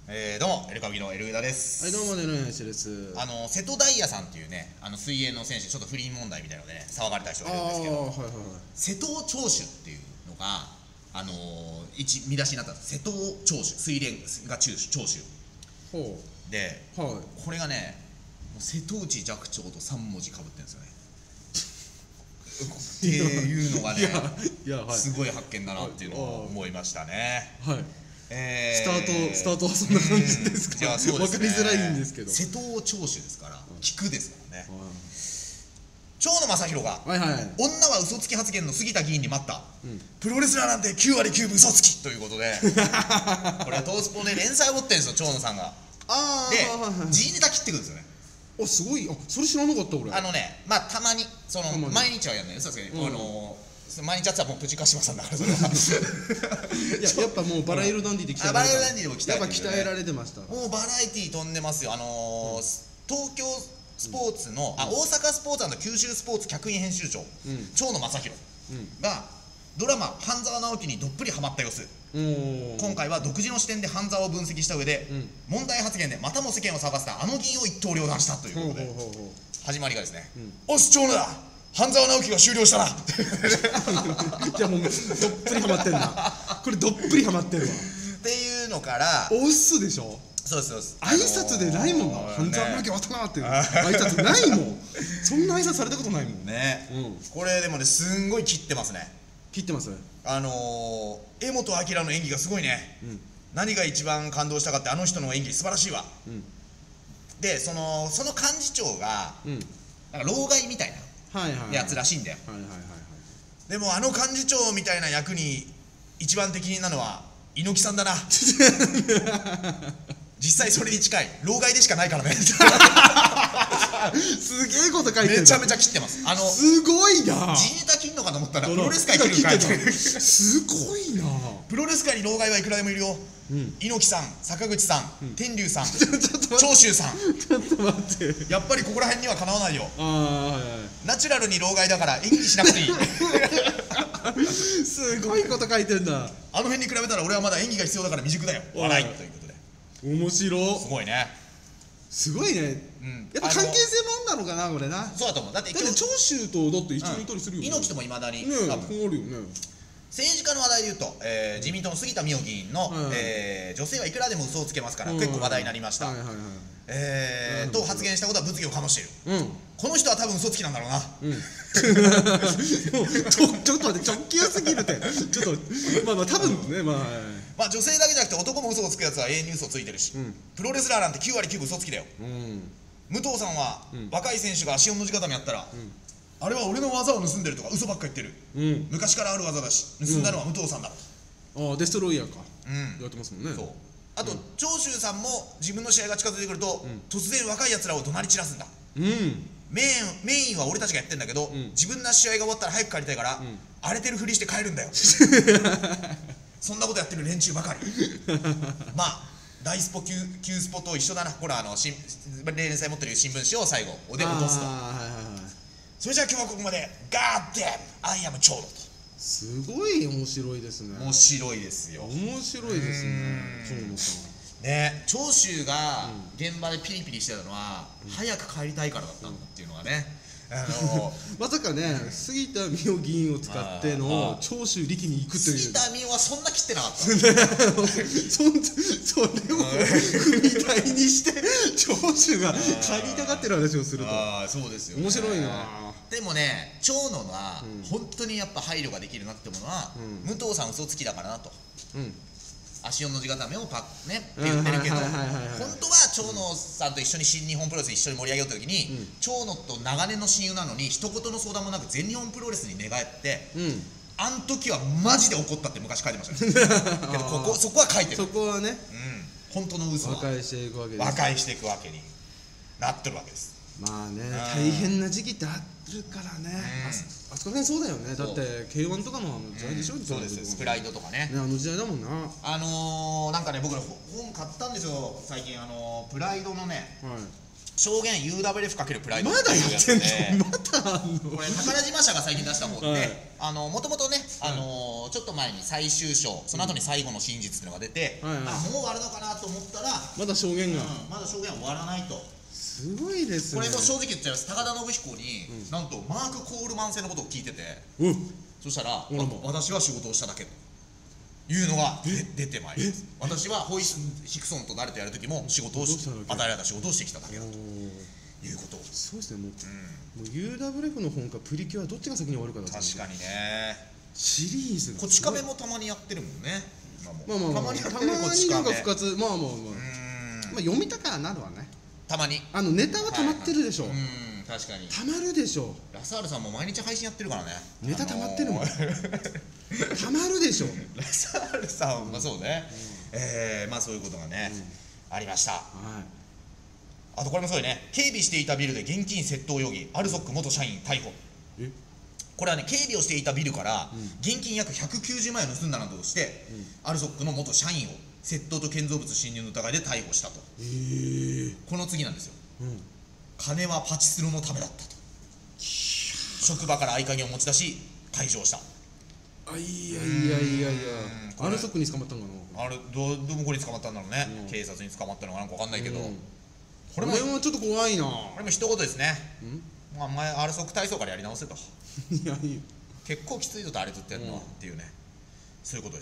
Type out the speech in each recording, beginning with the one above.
どうもエルカビのエルウダです。 はい、どうもねるやしです。 瀬戸大也さんっていうね、水泳の選手、ちょっと不倫問題みたいなのでね、騒がれた人がいるんですけど、瀬戸長州っていうのが見出しになったんです。瀬戸長州、水蓮が長州で、これがね、瀬戸内寂聴と3文字かぶってるんですよね。っていうのがね、すごい発見だなっていうのを思いましたね。 スタートはそんな感じですか。分かりづらいんですけど、 瀬戸長州ですから、菊ですからね。蝶野正洋が女は嘘つき発言の杉田議員に待った、プロレスラーなんて9割9分嘘つきということで、これはトースポで連載を持ってるんですよ、蝶野さんが。で、Gネタ切ってくるんですよね。 あ、すごい。あ、それ知らなかった。俺まあたまに毎日はやんないよ。そうですけど、毎日やってたらもうプチカシマさんだから、それはやっぱもうバラエルダンディでバラエルダンディでも鍛えられてました。 もうバラエティー飛んでますよ。東京スポーツの大阪スポーツ&九州スポーツ客員編集長、蝶野正洋がドラマ「半沢直樹」にどっぷりハマった様子。今回は独自の視点で半沢を分析した上で、問題発言でまたも世間を騒がせたあの議員を一刀両断したということで、始まりがですね、おっす蝶野だ、半沢直樹が終了したな。 じゃあもうどっぷりハマってんな。これどっぷりハマってるわっていうのから、 おっすでしょ。 そうですそうです。 挨拶でないもんな。半沢直樹終わったなっていう挨拶ないもん。そんな挨拶されたことないもんね。これでもね、すんごい切ってますね。 切ってます。 柄本明の演技がすごいね。何が一番感動したかって、あの人の演技素晴らしいわ。で、その幹事長がなんか老害みたいなやつらしいんだよ。でもあの幹事長みたいな役に一番適任なのは猪木さんだな。実際それに近い。老害でしかないからね。 すげえこと書いてる。 めちゃめちゃ切ってます。 すごいな。 Gネタ切んのかと思ったらプロレス界切るんかい。 すごいな。 プロレス界に老害はいくらでもいるよ。猪木さん、坂口さん、天竜さん、長州さん。 ちょっと待って。 やっぱりここら辺にはかなわないよ。ナチュラルに老害だから演技しなくていい。 すごいこと書いてんだ。 あの辺に比べたら俺はまだ演技が必要だから未熟だよ。笑いということで。 面白い。 すごいね。 すごいね。やっぱ関係性もあんなのかな、これな。 そうだと思う。だって長州とだって一緒にいたりするよね。 猪木ともいまだに。 ね、あるよね。 政治家の話題で言うと、自民党の杉田水脈議員の女性はいくらでも嘘をつけますから結構話題になりました。と発言したことは物議を醸している。この人は多分嘘つきなんだろうな。 ちょっと待って、直球すぎるって。ちょっとまあ多分ね、まあ女性だけじゃなくて男も嘘をつくやつは永遠に嘘をついてるし、プロレスラーなんて9割9分嘘つきだよ。武藤さんは若い選手が足4の字固めやったら、あれは俺の技を盗んでるとか嘘ばっか言ってる。昔からある技だし、盗んだのは武藤さんだ。 ああ、デストロイヤーか。やってますもんね。 あと長州さんも自分の試合が近づいてくると突然若いやつらを怒鳴り散らすんだ。メインは俺たちがやってんだけど、自分の試合が終わったら早く帰りたいから荒れてるふりして帰るんだよ。そんなことやってる連中ばかり。まあ大スポ級スポと一緒だな。ほら連載持ってる新聞紙を最後おで落とすと。それじゃあ今日はここまで。ガーデンアイアム長野と。 すごい面白いですね。 面白いですよ。 面白いですね。長野さんね、長州が現場でピリピリしてたのは早く帰りたいからだったんだっていうのがね。 まさかね、杉田水脈議員を使っての長州力に行くという。 杉田水脈はそんな切ってなかった。 それを踏み台にして長州が帰りたがってる話をすると。 そうですよね。 面白いな。 でもね、長野は本当にやっぱ配慮ができるなって思うのは、武藤さん嘘つきだからなと。足4の字固めをって言ってるけど、本当は長野さんと一緒に新日本プロレス一緒に盛り上げようという時に、長野と長年の親友なのに一言の相談もなく全日本プロレスに寝返って、あん時はマジで怒ったって昔書いてましたね。けどそこは書いてる。そこはね、本当の嘘は和解していくわけです。 和解していくわけになってるわけです。 まあね、大変な時期ってあるからね。あそこら辺そうだよね。だって K1 とかの時代でしょ。 そうです。スプライドとかね。 あの時代だもんな。 なんかね、僕本買ったんですよ最近。プライドのね、 証言 UWF かけるプライドまだやってんの？まだあんの？ これ宝島社が最近出した本で、 はい、 もともとね、ちょっと前に最終章、その後に最後の真実っていうのが出て、 はいはい、 もう終わるのかなと思ったらまだ証言が、 まだ証言は終わらないと。 すごいですね。 これも正直言っちゃいます。高田信彦に、なんとマーク・コールマン製のことを聞いてて、そしたら私は仕事をしただけというのが出てまいります。私はホイヒクソンと誰とやる時も仕事を与えられた仕事をしてきただけだということを。 そうですね。もう UWF の本かプリキュアどっちが先に終わるかだと。 確かにね。 シリーズこち亀もたまにやってるもんね。 たまになんか復活、まあ読みたからなるわね。たまにネタはたまってるでしょ。 確かにたまるでしょ。 ラサールさんも毎日配信やってるからね。 ネタたまってるもん。たまるでしょ。 ラサールさんはそうね。まあそういうことがねありました。あとこれもそうよね。警備していたビルで現金窃盗容疑、アルソック元社員逮捕。これはね、警備をしていたビルから現金約190万円を盗んだなどとして、アルソックの元社員を窃盗と建造物侵入の疑いで逮捕したと。この次なんですよ。金はパチスロのためだったと。職場から合鍵を持ち出し退場した。 いやアルソックに捕まったのかな。 どこに捕まったんだろうね。警察に捕まったのかなんか分かんないけど、 これもちょっと怖いな。 これも一言ですね。前アルソック体操からやり直せと。結構きついぞとあれずっとやるのっていうね、そういうことです。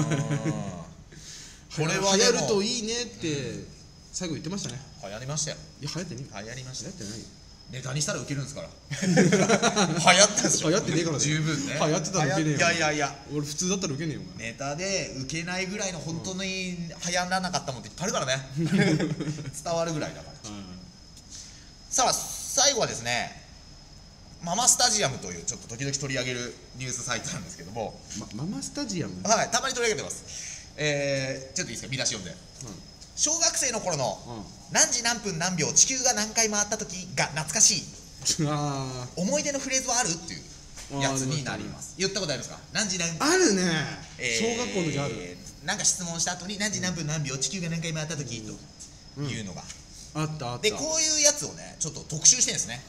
これは流行るといいねって最後言ってましたね。 流行りましたよ。 いや流行ってねえ。 流行りました。 流行ってないよ。 ネタにしたらウケるんですから。流行ったでしょ。 流行ってねえからね。 十分ね。 流行ってたらウケねえよ。 いや俺普通だったらウケねえよ。 ネタでウケないぐらいの本当に流行らなかったもんっていっぱいあるからね。伝わるぐらいだから。さあ最後はですね、ママスタジアムというちょっと時々取り上げるニュースサイトなんですけども、 ママスタジアム、 はい、たまに取り上げてます。ちょっといいですか、見出し読んで。小学生の頃の何時何分何秒地球が何回回った時が懐かしい思い出のフレーズはあるっていうやつになります。言ったことありますか？何時何分あるね。小学校の時ある。 なんか質問した後に何時何分何秒地球が何回回った時というのがあったで、こういうやつをねちょっと特集してるんですね。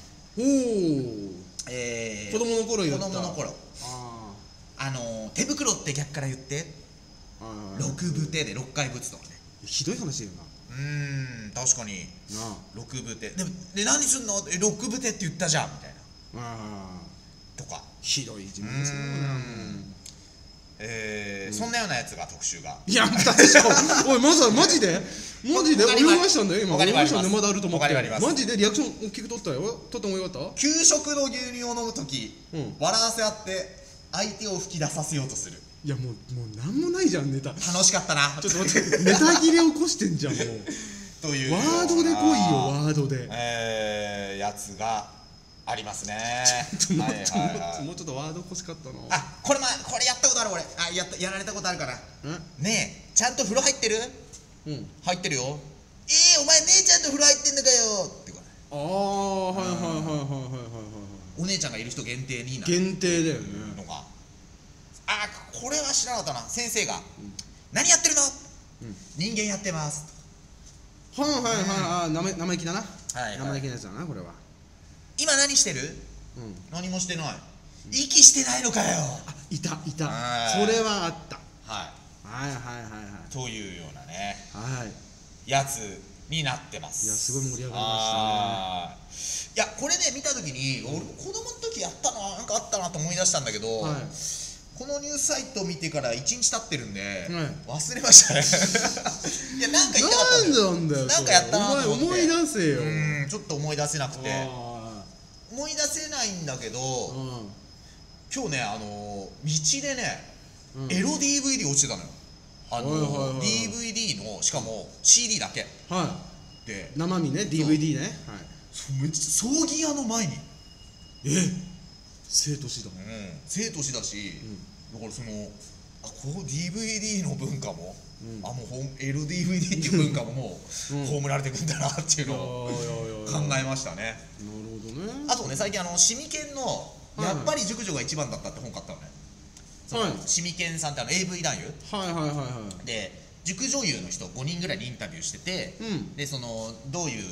子供の頃言った。 子供の頃手袋って逆から言って6分手で6回ぶつとかね。 ひどい話だよな。 確かに6分手で何すんの6分手って言ったじゃんみたいなとか。 ひどい自分ですね。そんなようなやつが特集が。 いや確かおいマジで俺見ましたんだよ今。俺見ましたんでまだあると思って。マジでリアクション大きく取ったよ。取ってもよかった。 給食の牛乳を飲むとき笑わせ合って相手を吹き出させようとする。 いやもうなんもないじゃんネタ。 楽しかったな。 ちょっと待ってネタ切れ起こしてんじゃんもう。 というワードで来いよワードで。 やつがありますね。 もうちょっとワード欲しかったな。 これやったことある俺。やられたことあるから。ねえちゃんと風呂入ってる？入ってるよ。お前姉ちゃんと風呂入ってんのかよってこれ。お姉ちゃんがいる人限定になる。 限定だよね。 のがこれは知らなかったな。先生が何やってるの？人間やってます。生意気だな。生意気なやつだなこれは。今何してる？何もしてない。息してないのかよ。 いたそれはあった。 というようなねやつになってます。 いやすごい盛り上がりましたね。いやこれね見た時に俺子供の時やったな、なんかあったなと思い出したんだけど、このニュースサイト見てから1日経ってるんで忘れましたね。いやなんか言いたかったんだよ。なんかやったなと思って。 思い出せよ。 ちょっと思い出せなくて思い出せないんだけど、今日ね道でねエロ DVD 落ちてたのよ。DVD のしかも CD だけで生身ね DVD ね。 めっちゃ葬儀屋の前に生と死だ。 生と死だし、だからこう DVD の文化ももう LDVD っていう文化ももう葬られていくんだなっていうのを考えましたね。 なるほどね。 あとね最近シミケンのやっぱり熟女が一番だったって本買ったのね。シミケンさんってAV 男優で塾女優の人5人ぐらいにインタビューしてて、でどういう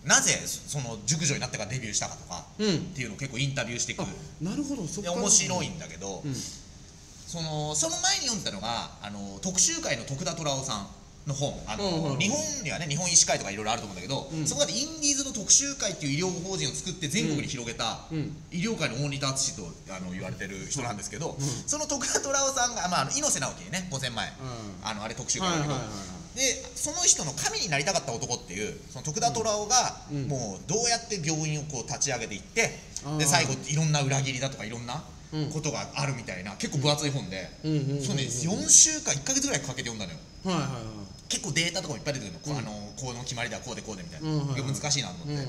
なぜその熟女になってからデビューしたかとかっていうのを結構インタビューしていく。 なるほど、そっか。 面白いんだけど、その前に読んだのが特集会の徳田虎雄さんの本、日本にはね日本医師会とかいろいろあると思うんだけど、そこでインディーズの特集会っていう医療法人を作って全国に広げた医療界の大仁田敦と言われてる人なんですけど、その徳田虎雄さんが猪瀬直樹ね5000万円あれ特集会だけど、でその人の神になりたかった男っていうその徳田虎雄がもうどうやって病院をこう立ち上げていって、で最後いろんな裏切りだとかいろんなことがあるみたいな結構分厚い本で、そのね4週間1ヶ月ぐらいかけて読んだのよ。結構データとかもいっぱい出てくるの、この決まりだこうでこうでみたいな、難しいなと思って、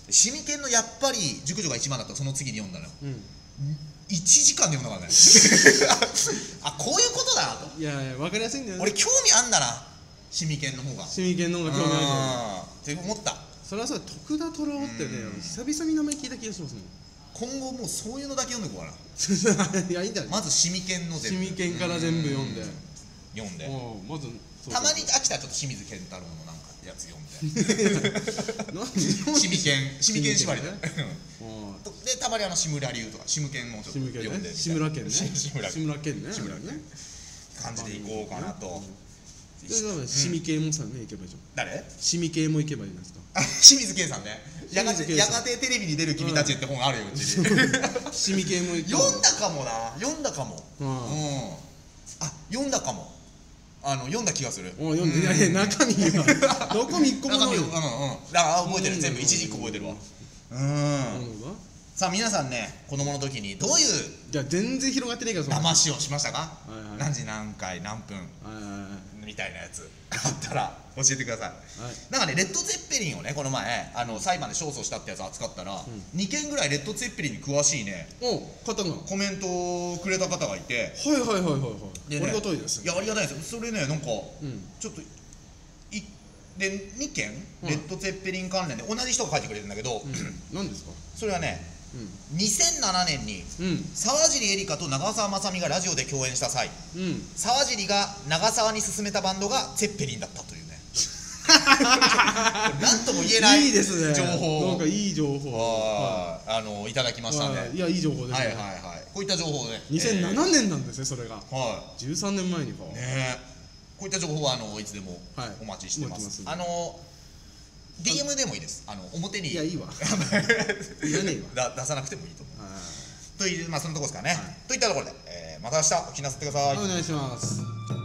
シミケンのやっぱり熟女が一番だったらその次に読んだのよ。1時間で読んだからねあ、こういうことだなと。 いやいや、分かりやすいんだよね。 俺興味あんだな、シミケンの方が。 シミケンの方が興味あるって思った。 それはそう、徳田虎雄ってね、久々に名前聞いた気がしますもん。 今後もうそういうのだけ読んでこうかないや、いいんじゃない。 まずシミケンのシミケンから全部読んでまずたまに飽きたらちょっと清水健太郎のなんかやつ読んでシミケン縛りでで、たまに志村流とかシムケンもちょっと読んで、 志村けんね、 志村けんね感じでいこうかなと。 シミケンもさんね、行けばいいじゃん。 誰？ シミケンも行けばいいんですか。 清水健さんね。やがてテレビに出る君たちって本あるよ、うちに。 シミケンも行けば。 読んだかもな、読んだかも。あ、読んだかも。読んだ気がする。 読んで、いやいや、中身はどこに1個もないよ。 覚えてる、全部一時1個覚えてるわ。さあ皆さんね、子供の時にどういうじゃあ全然広がってねえから騙しをしましたか？何時何回何分みたいなやつあったら教えてください。なんかね、レッド・ゼッペリンをね、この前裁判で勝訴したってやつ扱ったら2件ぐらいレッド・ゼッペリンに詳しいね方がコメントをくれた方がいて、 はいありがたいです。 いや、ありがたいですよ。それね、なんかちょっとで2件レッド・ゼッペリン関連で同じ人が書いてくれるんだけど、 何ですかそれはね、2007年に沢尻エリカと長澤まさみがラジオで共演した際、沢尻が長澤に勧めたバンドがゼッペリンだったというねなんとも言えない情報をなんかいい情報いただきましたね。いや、いい情報ですね。こういった情報をね、2007年なんですね、それが13年前にかね。こういった情報はいつでもお待ちしてます。DM でもいいです。表に。いや、いいわ。いらねえわ。出さなくてもいいと思う。という、そのとこですかね。といったところで、また明日お聞きなさってください。お願いします。